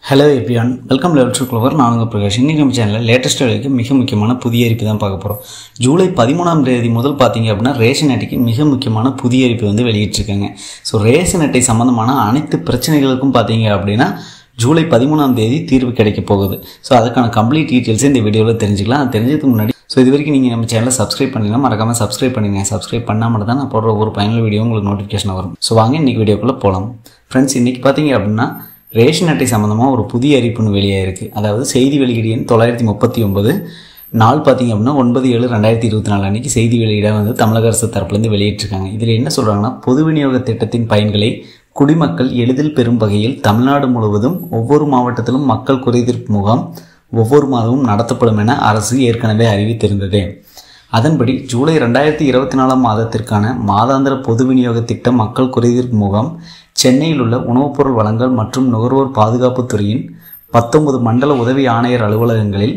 Hello everyone, welcome to Level 2 Clover. நான் உங்கள் பிரகாஷ். இன்னைக்கு நம்ம சேனலில் லேட்டஸ்ட் வேலைக்கு மிக முக்கியமான புதிய அறிவிப்பு தான் பார்க்க போகிறோம். ஜூலை 13ஆம் தேதி முதல் பார்த்தீங்க அப்படின்னா ரேஷன் அட்டைக்கு மிக முக்கியமான புதிய அறிவிப்பு வந்து வெளியிட்டிருக்காங்க. ஸோ ரேஷன் அட்டை சம்மந்தமான அனைத்து பிரச்சனைகளுக்கும் பார்த்தீங்க அப்படின்னா ஜூலை 13ஆம் தேதி தீர்வு கிடைக்க போகுது. ஸோ அதுக்கான கம்ப்ளீட் டீட்டெயில்ஸை இந்த வீடியோவில் தெரிஞ்சுக்கலாம். அது தெரிஞ்சதுக்கு முன்னாடி இது வரைக்கும் நீங்கள் நம்ம சேனலை சப்ஸ்கிரைப் பண்ணிங்கன்னா மறக்காமல் சப்ஸ்கிரைப் பண்ணுங்க. சப்ஸ்கிரைப் பண்ணாமல் தான் நான் போடுற ஒரு பயனுள்ள வீடியோ உங்களுக்கு நோட்டிஃபிகேஷன் வரும். ஸோ வாங்க இன்றைக்கி வீடியோக்குள்ளே போகலாம். ஃப்ரெண்ட்ஸ், இன்றைக்கி பார்த்தீங்க அப்படின்னா ரேஷன் அட்டை சம்மந்தமாக ஒரு புதிய அறிவிப்புன்னு வெளியாயிருக்கு. அதாவது செய்தி வெளியீடு எண் 939 நாள் பார்த்தீங்க அப்படின்னா 9/7/2024 அன்றைக்கி செய்தி வெளியீடாக வந்து தமிழக அரசு தரப்புலேருந்து வெளியிட்டிருக்காங்க. இதில் என்ன சொல்கிறாங்கன்னா, பொது விநியோக திட்டத்தின் பயன்களை குடிமக்கள் எளிதில் பெறும் வகையில் தமிழ்நாடு முழுவதும் ஒவ்வொரு மாவட்டத்திலும் மக்கள் குறைதீர்ப்பு முகாம் ஒவ்வொரு மாதமும் நடத்தப்படும் என அரசு ஏற்கனவே அறிவித்திருந்தது. அதன்படி ஜூலை 2024 மாதத்திற்கான மாதாந்திர பொது விநியோக திட்ட மக்கள் குறைதீர்ப்பு முகாம் சென்னையில் உள்ள உணவுப் பொருள் வழங்கல் மற்றும் நுகர்வோர் பாதுகாப்பு துறையின் 19 மண்டல உதவி ஆணையர் அலுவலகங்களில்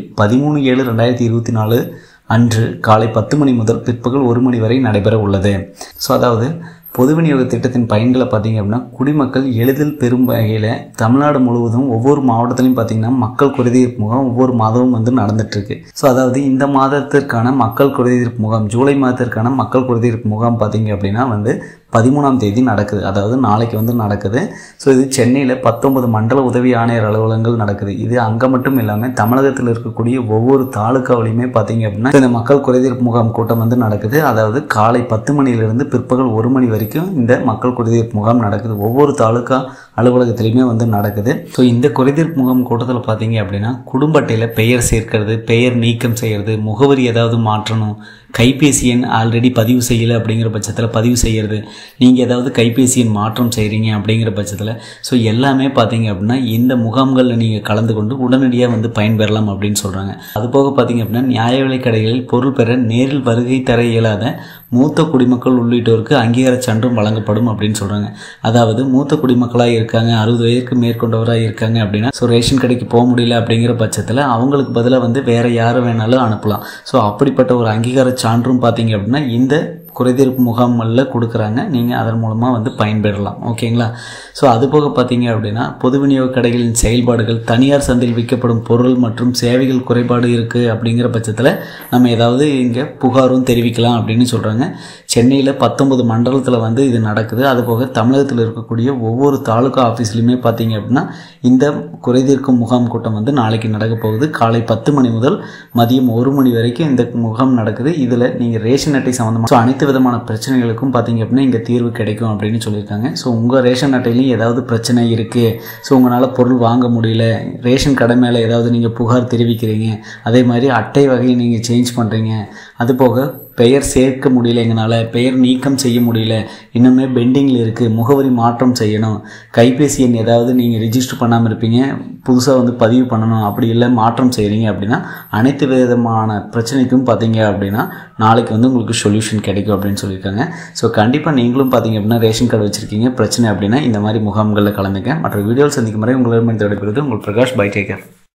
13/7/2024 அன்று காலை 10 மணி முதல் பிற்பகல் 1 மணி வரை நடைபெற உள்ளது. ஸோ அதாவது பொது விநியோக திட்டத்தின் பயன்களை பார்த்தீங்க அப்படின்னா குடிமக்கள் எளிதில் பெறும் வகையில் தமிழ்நாடு முழுவதும் ஒவ்வொரு மாவட்டத்திலையும் பார்த்தீங்கன்னா மக்கள் குறைதீர்ப்பு முகாம் ஒவ்வொரு மாதமும் வந்து நடந்துட்டுருக்கு. ஸோ அதாவது இந்த மாதத்திற்கான மக்கள் குறைதீர்ப்பு முகாம், ஜூலை மாதத்திற்கான மக்கள் குறைதீர்ப்பு முகாம் பார்த்தீங்க அப்படின்னா வந்து 13ஆம் தேதி நடக்குது. அதாவது நாளைக்கு வந்து நடக்குது. ஸோ இது சென்னையில் 19 மண்டல உதவி ஆணையர் அலுவலகங்கள் நடக்குது. இது அங்கே மட்டும் இல்லாமல் தமிழகத்தில் இருக்கக்கூடிய ஒவ்வொரு தாலுக்காவிலையுமே பார்த்தீங்க அப்படின்னா இந்த மக்கள் குறைதீர்ப்பு முகாம் கூட்டம் வந்து நடக்குது. அதாவது காலை 10 மணியிலிருந்து பிற்பகல் 1 மணி வரைக்கும் இந்த மக்கள் குறைதீர்ப்பு முகாம் நடக்குது. ஒவ்வொரு தாலுக்கா அலுவலகத்திலையுமே வந்து நடக்குது. ஸோ இந்த குறைதீர்ப்பு முகாம் கூட்டத்தில் பார்த்தீங்க அப்படின்னா குடும்ப அட்டையில் பெயர் சேர்க்கிறது, பெயர் நீக்கம் செய்கிறது, முகவரி ஏதாவது மாற்றணும், கைபேசி எண் ஆல்ரெடி பதிவு செய்யலை அப்படிங்கிற பட்சத்தில் பதிவு செய்கிறது, நீங்கள் ஏதாவது கைபேசி எண் மாற்றம் செய்கிறீங்க அப்படிங்கிற பட்சத்தில் ஸோ எல்லாமே பார்த்தீங்க அப்படின்னா இந்த முகாம்களில் நீங்கள் கலந்து கொண்டு உடனடியாக வந்து பயன்பெறலாம் அப்படின்னு சொல்கிறாங்க. அதுபோக பார்த்தீங்க அப்படின்னா நியாய விலைக் கடைகளில் பொருள் பெற நேரில் வருகை தர இயலாத மூத்த குடிமக்கள் உள்ளிட்டோருக்கு அங்கீகார சான்றும் வழங்கப்படும் அப்படின்னு சொல்கிறாங்க. அதாவது மூத்த குடிமக்களாக இருக்காங்க, 60 வயதுக்கு மேற்கொண்டவராக இருக்காங்க அப்படின்னா ஸோ ரேஷன் கடைக்கு போக முடியல அப்படிங்கிற பட்சத்தில் அவங்களுக்கு பதிலாக வந்து வேறு யார் வேணாலும் அனுப்பலாம். ஸோ அப்படிப்பட்ட ஒரு அங்கீகார சான்றும் பார்த்தீங்க அப்படின்னா இந்த குறைதீர்ப்பு முகாம்களில் கொடுக்குறாங்க. நீங்கள் அதன் மூலமாக வந்து பயன்பெறலாம். ஓகேங்களா? ஸோ அதுபோக பார்த்தீங்க அப்படின்னா பொது விநியோக கடைகளின் செயல்பாடுகள், தனியார் சந்தையில் விற்கப்படும் பொருள் மற்றும் சேவைகள் குறைபாடு இருக்குது அப்படிங்கிற பட்சத்தில் நம்ம ஏதாவது இங்கே புகாரும் தெரிவிக்கலாம் அப்படின்னு சொல்கிறாங்க. சென்னையில் 19 மண்டலத்தில் வந்து இது நடக்குது. அதுபோக தமிழகத்தில் இருக்கக்கூடிய ஒவ்வொரு தாலுகா ஆஃபீஸ்லையுமே பார்த்தீங்க அப்படின்னா இந்த குறைதீர்க்கும் முகாம் கூட்டம் வந்து நாளைக்கு நடக்க போகுது. காலை 10 மணி முதல் மதியம் 1 மணி வரைக்கும் இந்த முகாம் நடக்குது. இதில் நீங்கள் ரேஷன் அட்டை சம்மந்தமாக அனைத்து விதமான பிரச்சனைகளுக்கும் பார்த்தீங்க அப்படின்னா இங்கே தீர்வு கிடைக்கும் அப்படின்னு சொல்லியிருக்காங்க. ஸோ உங்கள் ரேஷன் அட்டையிலையும் ஏதாவது பிரச்சனை இருக்குது, ஸோ உங்களால் பொருள் வாங்க முடியல, ரேஷன் கடை மேலே ஏதாவது நீங்கள் புகார் தெரிவிக்கிறீங்க, அதே மாதிரி அட்டை வகையை நீங்கள் சேஞ்ச் பண்ணுறீங்க, அதுபோக பெயர் சேர்க்க முடியல, எங்களால் பெயர் நீக்கம் செய்ய முடியல, இன்னுமே பெண்டிங்கில் இருக்குது, முகவரி மாற்றம் செய்யணும், கைபேசி எண் ஏதாவது நீங்கள் ரிஜிஸ்டர் பண்ணாமல் இருப்பீங்க, புதுசாக வந்து பதிவு பண்ணணும், அப்படி இல்லை மாற்றம் செய்கிறீங்க அப்படின்னா அனைத்து விதமான பிரச்சனைக்கும் பார்த்தீங்க அப்படின்னா நாளைக்கு வந்து உங்களுக்கு சொல்யூஷன் கிடைக்கும் அப்படின்னு சொல்லியிருக்காங்க. ஸோ கண்டிப்பாக நீங்களும் பார்த்தீங்க அப்படின்னா ரேஷன் கார்டு வச்சுருக்கீங்க பிரச்சனை அப்படின்னா இந்த மாதிரி முகாம்களில் கலந்துக்க. மற்ற வீடியோவில் சந்திக்கும் முறை உங்களிடமிருந்து விடைபெறுவது உங்கள் பிரகாஷ். By, take care.